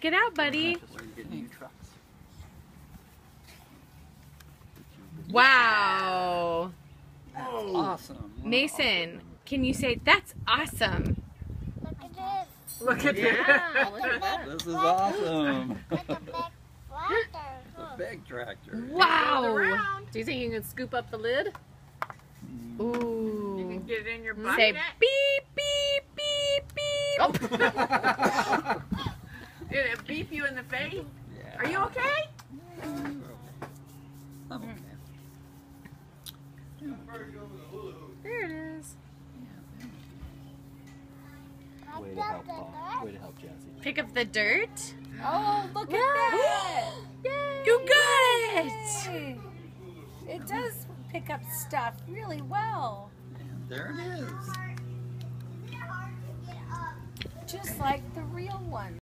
Check it out, buddy. Wow. That's awesome. Wow. Mason, can you say, that's awesome? Look at this. Yeah, look at that. This is awesome. Like a big tractor. A big tractor. Wow. Do you think you can scoop up the lid? You Ooh. can get it in your butt. Say beep, beep, beep, beep. Oh. Did it beep you in the face? Yeah. Are you okay? I'm okay. There it is. Way to help, Paul. Way to help Jazzy. Pick up the dirt. Oh, look at that! You got it. Yay. It does pick up stuff really well. And there it is. Just like the real one.